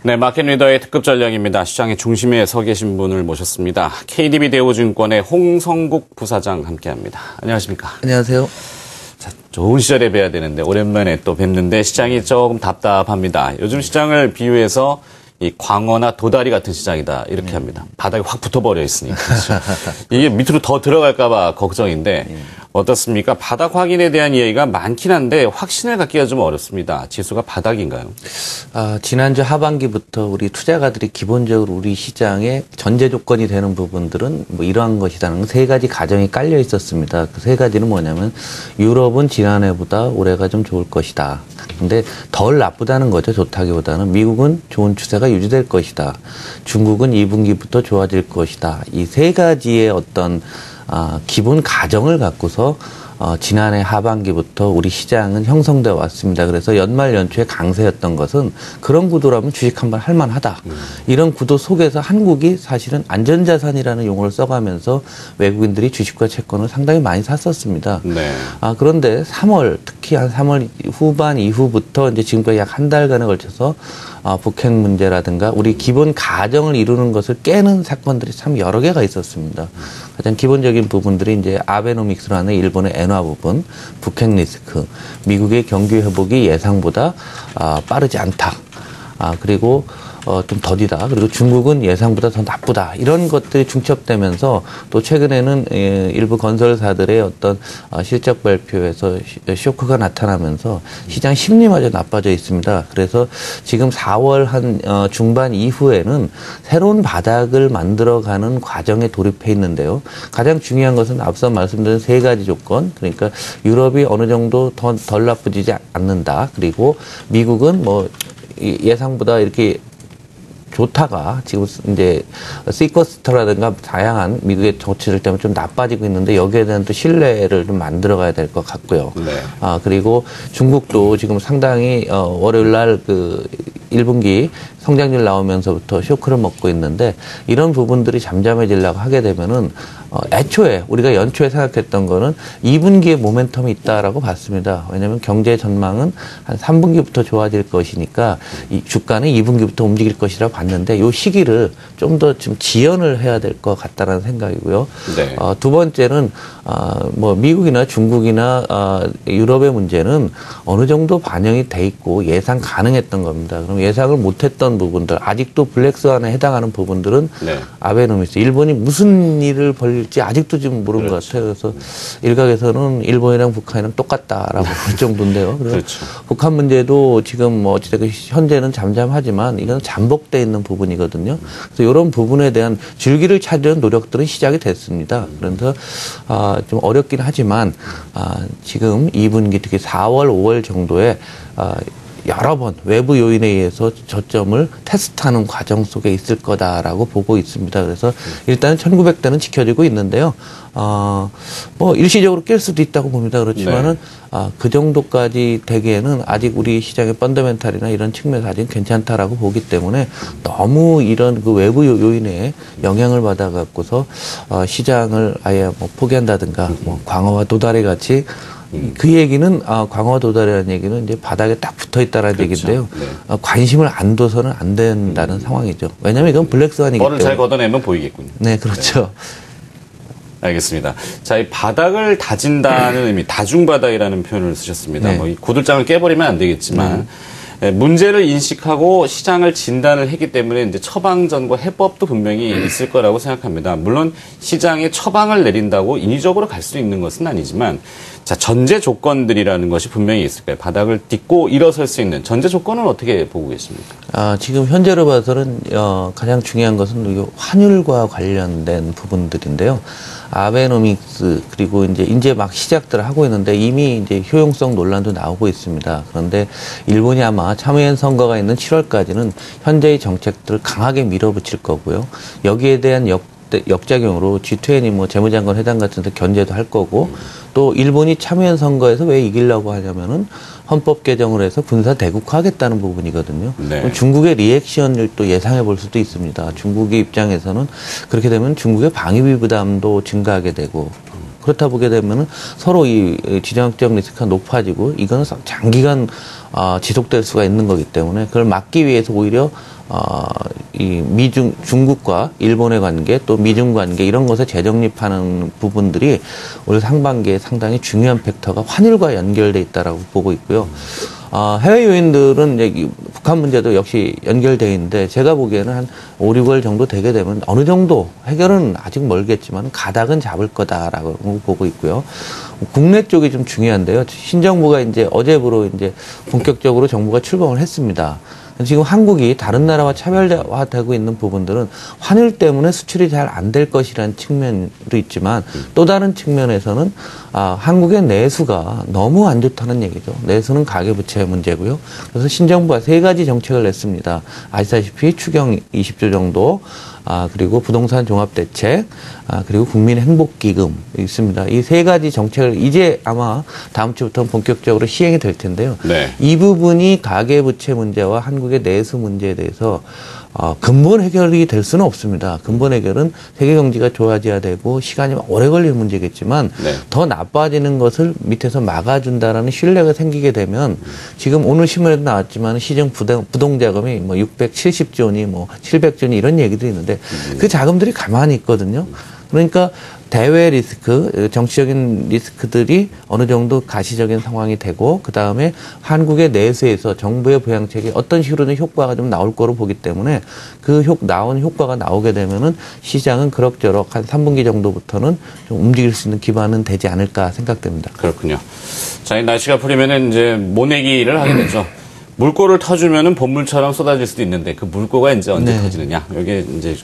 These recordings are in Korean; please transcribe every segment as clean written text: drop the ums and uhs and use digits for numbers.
네, 마켓 리더의 특급 전략입니다. 시장의 중심에 서 계신 분을 모셨습니다. KDB 대우증권의 홍성국 부사장 함께합니다. 안녕하십니까? 안녕하세요. 자, 좋은 시절에 뵈야 되는데 오랜만에 또 뵙는데 시장이 조금 답답합니다. 요즘 시장을 비유해서 이 광어나 도다리 같은 시장이다 이렇게 합니다. 바닥에 확 붙어버려 있으니까. 그렇죠? 이게 밑으로 더 들어갈까 봐 걱정인데 어떻습니까? 바닥 확인에 대한 이야기가 많긴 한데 확신을 갖기가 좀 어렵습니다. 지수가 바닥인가요? 지난주 하반기부터 우리 투자가들이 기본적으로 우리 시장의 전제 조건이 되는 부분들은 뭐 이러한 것이라는 세 가지 가정이 깔려 있었습니다. 그 세 가지는 뭐냐면 유럽은 지난해보다 올해가 좀 좋을 것이다. 근데 덜 나쁘다는 거죠. 좋다기보다는 미국은 좋은 추세가 유지될 것이다. 중국은 2분기부터 좋아질 것이다. 이 세 가지의 어떤 기본 가정을 갖고서 지난해 하반기부터 우리 시장은 형성되어 왔습니다. 그래서 연말 연초에 강세였던 것은 그런 구도라면 주식 한번 할만하다. 이런 구도 속에서 한국이 사실은 안전자산이라는 용어를 써가면서 외국인들이 주식과 채권을 상당히 많이 샀었습니다. 네. 그런데 3월, 특히 한 3월 후반 이후부터 이제 지금까지 약 한 달간에 걸쳐서 북핵 문제라든가 우리 기본 가정을 이루는 것을 깨는 사건들이 참 여러 개가 있었습니다. 가장 기본적인 부분들이 이제 아베노믹스라는 일본의 엔화 부분, 북핵 리스크, 미국의 경기 회복이 예상보다 빠르지 않다. 그리고 좀 더디다. 그리고 중국은 예상보다 더 나쁘다. 이런 것들이 중첩되면서 또 최근에는 일부 건설사들의 어떤 실적 발표에서 쇼크가 나타나면서 시장 심리마저 나빠져 있습니다. 그래서 지금 4월 한 중반 이후에는 새로운 바닥을 만들어가는 과정에 돌입해 있는데요. 가장 중요한 것은 앞서 말씀드린 세 가지 조건. 그러니까 유럽이 어느 정도 덜 나쁘지 않는다. 그리고 미국은 뭐 예상보다 이렇게 좋다가 지금 이제 시커스터라든가 다양한 미국의 조치들 때문에 좀 나빠지고 있는데 여기에 대한 또 신뢰를 좀 만들어가야 될 것 같고요. 네. 그리고 중국도 지금 상당히 월요일 날 그 1분기 성장률 나오면서부터 쇼크를 먹고 있는데 이런 부분들이 잠잠해지려고 하게 되면은 애초에 우리가 연초에 생각했던 거는 2분기에 모멘텀이 있다라고 봤습니다. 왜냐하면 경제 전망은 한 3분기부터 좋아질 것이니까 이 주가는 2분기부터 움직일 것이라고 봤는데 이 시기를 좀 더 좀 지연을 해야 될 것 같다라는 생각이고요. 네. 두 번째는 뭐 미국이나 중국이나 유럽의 문제는 어느 정도 반영이 돼 있고 예상 가능했던 겁니다. 그럼 예상을 못했던 부분들 아직도 블랙스완에 해당하는 부분들은 네. 아베노믹스 일본이 무슨 일을 벌일지 아직도 지금 모르는 그렇죠. 것 같아요. 그래서 일각에서는 일본이랑 북한이랑 똑같다라고 볼 정도인데요. 그렇죠. 북한 문제도 지금 뭐 어찌됐든 현재는 잠잠하지만 이건 잠복돼 있는 부분이거든요. 그래서 이런 부분에 대한 줄기를 찾으려는 노력들은 시작이 됐습니다. 그래서 좀 어렵긴 하지만 지금 2분기 특히 4월, 5월 정도에 여러 번 외부 요인에 의해서 저점을 테스트하는 과정 속에 있을 거다라고 보고 있습니다. 그래서 일단은 1900대는 지켜지고 있는데요. 뭐 일시적으로 깰 수도 있다고 봅니다. 그렇지만은 네. 그 정도까지 되기에는 아직 우리 시장의 펀더멘탈이나 이런 측면에서 아직 괜찮다라고 보기 때문에 너무 이런 그 외부 요인에 영향을 받아 갖고서 시장을 아예 뭐 포기한다든가 뭐 광어와 도다리 같이 그 얘기는 광어와 도다리라는 얘기는 이제 바닥에 딱 붙어 있다라는 그렇죠. 얘기인데요. 네. 관심을 안 둬서는 안 된다는 상황이죠. 왜냐하면 이건 블랙스완이기 때문에. 뻔을 잘 걷어내면 보이겠군요. 네, 그렇죠. 네. 알겠습니다. 자, 이 바닥을 다진다는 의미, 다중바닥이라는 표현을 쓰셨습니다. 네. 뭐 이 고들장을 깨버리면 안 되겠지만 문제를 인식하고 시장을 진단을 했기 때문에 이제 처방전과 해법도 분명히 있을 거라고 생각합니다. 물론 시장에 처방을 내린다고 인위적으로 갈 수 있는 것은 아니지만 자, 전제 조건들이라는 것이 분명히 있을 거예요. 바닥을 딛고 일어설 수 있는 전제 조건은 어떻게 보고 계십니까? 지금 현재로 봐서는 가장 중요한 것은 환율과 관련된 부분들인데요. 아베노믹스 그리고 이제 막 시작들을 하고 있는데 이미 이제 효용성 논란도 나오고 있습니다. 그런데 일본이 아마 참여연 선거가 있는 7월까지는 현재의 정책들을 강하게 밀어붙일 거고요. 여기에 대한 역작용으로 G20 뭐 재무장관 회담 같은 데 견제도 할 거고 또 일본이 참여연 선거에서 왜 이기려고 하냐면은 헌법 개정을 해서 군사 대국화하겠다는 부분이거든요. 네. 그럼 중국의 리액션을 또 예상해 볼 수도 있습니다. 중국의 입장에서는 그렇게 되면 중국의 방위비 부담도 증가하게 되고 그렇다 보게 되면은 서로 이 지정학적 리스크가 높아지고 이거는 장기간 지속될 수가 있는 거기 때문에 그걸 막기 위해서 오히려 이 중국과 일본의 관계 또 미중 관계 이런 것에 재정립하는 부분들이 올 상반기에 상당히 중요한 팩터가 환율과 연결돼 있다라고 보고 있고요. 해외 요인들은 이제 북한 문제도 역시 연결되어 있는데 제가 보기에는 한 5, 6월 정도 되게 되면 어느 정도 해결은 아직 멀겠지만 가닥은 잡을 거다라고 보고 있고요. 국내 쪽이 좀 중요한데요. 신정부가 이제 어제부로 이제 본격적으로 정부가 출범을 했습니다. 지금 한국이 다른 나라와 차별화되고 있는 부분들은 환율 때문에 수출이 잘 안 될 것이라는 측면도 있지만 또 다른 측면에서는 한국의 내수가 너무 안 좋다는 얘기죠. 내수는 가계부채 문제고요. 그래서 신정부가 3가지 정책을 냈습니다. 아시다시피 추경 20조 정도, 그리고 부동산 종합대책, 그리고 국민행복기금 있습니다. 이 3가지 정책을 이제 아마 다음 주부터 본격적으로 시행이 될 텐데요. 네. 이 부분이 가계부채 문제와 한국의 내수 문제에 대해서 근본 해결이 될 수는 없습니다. 근본 해결은 세계 경제가 좋아져야 되고 시간이 오래 걸릴 문제겠지만 네. 더 나빠지는 것을 밑에서 막아준다라는 신뢰가 생기게 되면 지금 오늘 신문에도 나왔지만 시중 부동자금이 뭐 670조 원이 뭐 700조 원이 이런 얘기도 있는데 그 자금들이 가만히 있거든요. 그러니까 대외 리스크, 정치적인 리스크들이 어느 정도 가시적인 상황이 되고 그다음에 한국의 내수에서 정부의 부양책이 어떤 식으로든 효과가 좀 나올 거로 보기 때문에 그 나온 효과가 나오게 되면은 시장은 그럭저럭 한 3분기 정도부터는 좀 움직일 수 있는 기반은 되지 않을까 생각됩니다. 그렇군요. 자, 날씨가 풀리면은 이제 모내기를 하게 되죠. 물꼬를 터주면은 봄물처럼 쏟아질 수도 있는데 그 물꼬가 이제 언제 네. 터지느냐. 이게 이제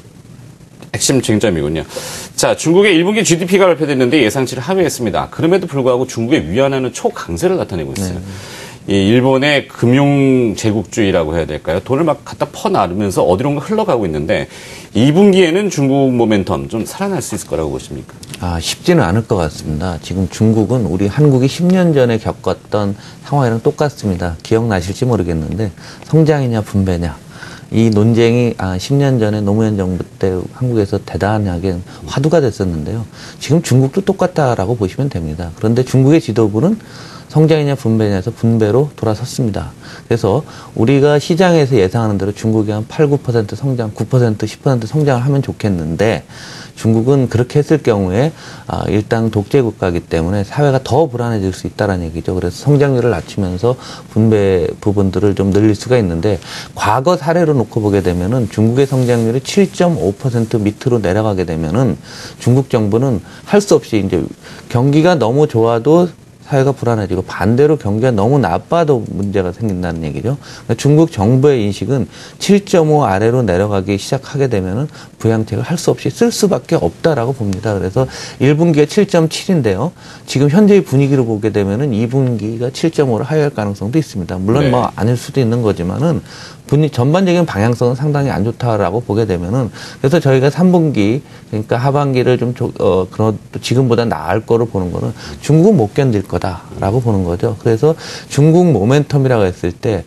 핵심 쟁점이군요. 자, 중국의 1분기 GDP가 발표됐는데 예상치를 하회했습니다. 그럼에도 불구하고 중국의 위안화는 초강세를 나타내고 있어요. 이 일본의 금융 제국주의라고 해야 될까요? 돈을 막 갖다 퍼나르면서 어디론가 흘러가고 있는데 2분기에는 중국 모멘텀 좀 살아날 수 있을 거라고 보십니까? 쉽지는 않을 것 같습니다. 지금 중국은 우리 한국이 10년 전에 겪었던 상황이랑 똑같습니다. 기억나실지 모르겠는데 성장이냐 분배냐. 이 논쟁이 10년 전에 노무현 정부 때 한국에서 대단하게 화두가 됐었는데요. 지금 중국도 똑같다라고 보시면 됩니다. 그런데 중국의 지도부는 성장이냐 분배냐에서 분배로 돌아섰습니다. 그래서 우리가 시장에서 예상하는 대로 중국이 한 8, 9% 성장, 9%, 10% 성장을 하면 좋겠는데 중국은 그렇게 했을 경우에 일단 독재 국가이기 때문에 사회가 더 불안해질 수 있다는 얘기죠. 그래서 성장률을 낮추면서 분배 부분들을 좀 늘릴 수가 있는데 과거 사례로 놓고 보게 되면은 중국의 성장률이 7.5% 밑으로 내려가게 되면은 중국 정부는 할 수 없이 이제 경기가 너무 좋아도 사회가 불안해지고 반대로 경기가 너무 나빠도 문제가 생긴다는 얘기죠. 그러니까 중국 정부의 인식은 7.5 아래로 내려가기 시작하게 되면은 부양책을 할 수 없이 쓸 수밖에 없다라고 봅니다. 그래서 1분기가 7.7인데요. 지금 현재의 분위기로 보게 되면은 2분기가 7.5로 하회할 가능성도 있습니다. 물론 네. 뭐 아닐 수도 있는 거지만은 전반적인 방향성은 상당히 안 좋다라고 보게 되면은 그래서 저희가 3분기 그러니까 하반기를 좀 그런 지금보다 나을 거로 보는 거는 중국은 못 견딜 거다라고 보는 거죠. 그래서 중국 모멘텀이라고 했을 때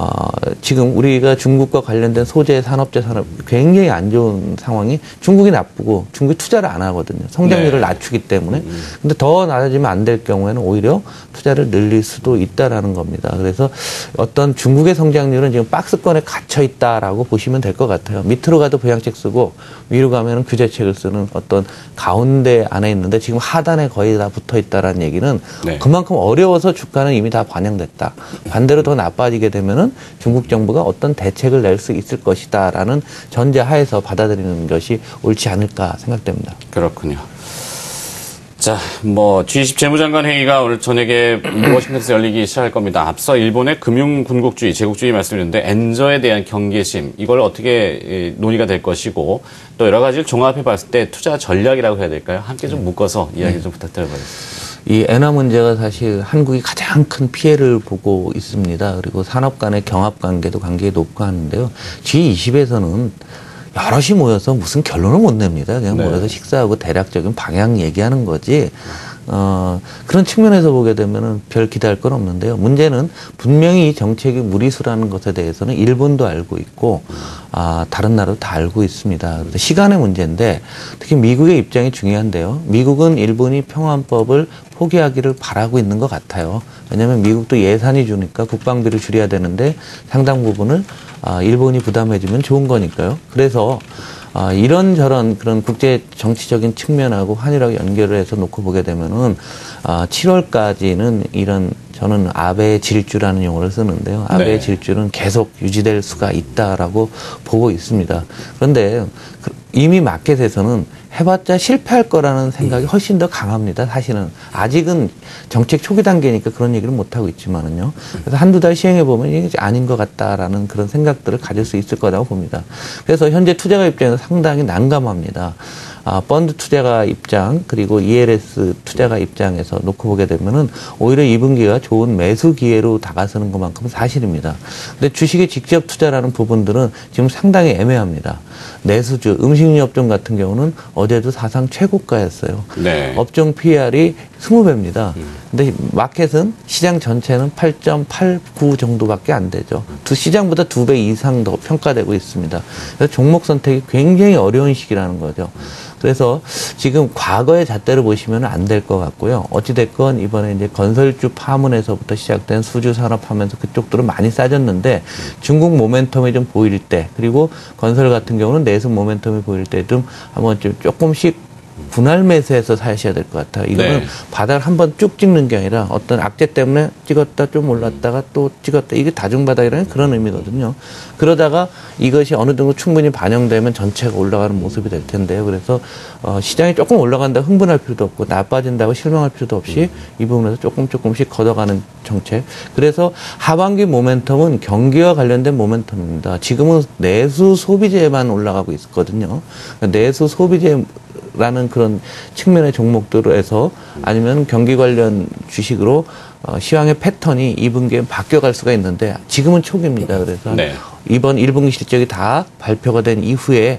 지금 우리가 중국과 관련된 소재, 산업재 산업 굉장히 안 좋은 상황이 중국이 나쁘고 중국이 투자를 안 하거든요. 성장률을 네. 낮추기 때문에. 근데 더 낮아지면 안 될 경우에는 오히려 투자를 늘릴 수도 있다라는 겁니다. 그래서 어떤 중국의 성장률은 지금 박스권에 갇혀 있다라고 보시면 될 것 같아요. 밑으로 가도 부양책 쓰고 위로 가면 규제책을 쓰는 어떤 가운데 안에 있는데 지금 하단에 거의 다 붙어 있다라는 얘기는 네. 그만큼 어려워서 주가는 이미 다 반영됐다. 반대로 더 나빠지게 되면은 중국 정부가 어떤 대책을 낼 수 있을 것이다라는 전제하에서 받아들이는 것이 옳지 않을까 생각됩니다. 그렇군요. 자, G20 재무장관 회의가 오늘 저녁에 워싱턴에서 열리기 시작할 겁니다. 앞서 일본의 금융 군국주의, 제국주의 말씀드렸는데 엔저에 대한 경계심, 이걸 어떻게 논의가 될 것이고 또 여러 가지를 종합해 봤을 때 투자 전략이라고 해야 될까요? 함께 좀 묶어서 이야기 좀 부탁드려보겠습니다. 이 엔화 문제가 사실 한국이 가장 큰 피해를 보고 있습니다. 그리고 산업 간의 경합 관계도 관계가 높고 하는데요. G20에서는 여럿이 모여서 무슨 결론을 못 냅니다. 그냥 네. 모여서 식사하고 대략적인 방향 얘기하는 거지. 그런 측면에서 보게 되면은 별 기대할 건 없는데요. 문제는 분명히 이 정책이 무리수라는 것에 대해서는 일본도 알고 있고, 다른 나라도 다 알고 있습니다. 그래서 시간의 문제인데, 특히 미국의 입장이 중요한데요. 미국은 일본이 평화헌법을 포기하기를 바라고 있는 것 같아요. 왜냐하면 미국도 예산이 주니까 국방비를 줄여야 되는데 상당 부분을 일본이 부담해주면 좋은 거니까요. 그래서 이런저런 그런 국제 정치적인 측면하고 한일하고 연결을 해서 놓고 보게 되면은 7월까지는 이런 저는 아베의 질주라는 용어를 쓰는데요. 아베의 질주는 계속 유지될 수가 있다라고 보고 있습니다. 그런데 이미 마켓에서는 해봤자 실패할 거라는 생각이 훨씬 더 강합니다. 사실은 아직은 정책 초기 단계니까 그런 얘기를 못 하고 있지만은요. 그래서 한두 달 시행해 보면 이게 아닌 것 같다라는 그런 생각들을 가질 수 있을 거라고 봅니다. 그래서 현재 투자가 입장에서 상당히 난감합니다. 펀드 투자가 입장 그리고 ELS 투자가 입장에서 놓고 보게 되면은 오히려 2분기가 좋은 매수 기회로 다가서는 것만큼은 사실입니다. 근데 주식에 직접 투자라는 부분들은 지금 상당히 애매합니다. 내수주, 음식료 업종 같은 경우는 어제도 사상 최고가였어요. 네. 업종 PR이 20배입니다. 근데 마켓은 시장 전체는 8.89 정도밖에 안 되죠. 시장보다 2배 이상 더 평가되고 있습니다. 그래서 종목 선택이 굉장히 어려운 시기라는 거죠. 그래서 지금 과거의 잣대로 보시면 안 될 것 같고요. 어찌됐건 이번에 이제 건설주 파문에서부터 시작된 수주 산업하면서 그쪽들은 많이 싸졌는데 중국 모멘텀이 좀 보일 때 그리고 건설 같은 경우는 내수 모멘텀이 보일 때 좀 한번 좀 조금씩 분할 매수해서 사셔야 될 것 같아요. 이거는 바닥을 한번 쭉 찍는 게 아니라 어떤 악재 때문에 찍었다 좀 올랐다가 또 찍었다. 이게 다중바닥이라는 그런 의미거든요. 그러다가 이것이 어느 정도 충분히 반영되면 전체가 올라가는 모습이 될 텐데요. 그래서 시장이 조금 올라간다고 흥분할 필요도 없고 나빠진다고 실망할 필요도 없이 이 부분에서 조금씩 걷어가는 정책. 그래서 하반기 모멘텀은 경기와 관련된 모멘텀입니다. 지금은 내수 소비재만 올라가고 있거든요. 내수 소비재 라는 그런 측면의 종목들에서 아니면 경기 관련 주식으로 시황의 패턴이 2분기에 바뀌어갈 수가 있는데 지금은 초기입니다. 그래서 이번 1분기 실적이 다 발표가 된 이후에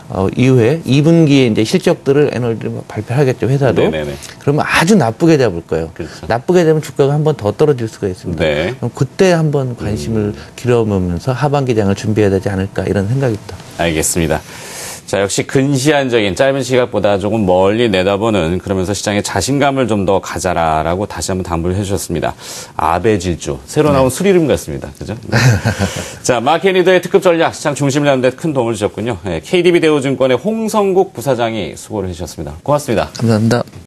2분기에 이제 실적들을 애널들이 발표하겠죠, 회사도. 그러면 아주 나쁘게 잡을 거예요. 그렇죠. 나쁘게 되면 주가가 한 번 더 떨어질 수가 있습니다. 그럼 그때 한번 관심을 길어보면서 하반기장을 준비해야 되지 않을까 이런 생각입니다. 알겠습니다. 자, 역시 근시안적인 짧은 시각보다 조금 멀리 내다보는 그러면서 시장에 자신감을 좀 더 가자라라고 다시 한번 당부를 해주셨습니다. 아베 질주. 새로 나온 수리름 같습니다. 그죠? 자, 마켓리더의 특급 전략 시장 중심을 하는 데 큰 도움을 주셨군요. KDB 대우증권의 홍성국 부사장이 수고를 해주셨습니다. 고맙습니다. 감사합니다.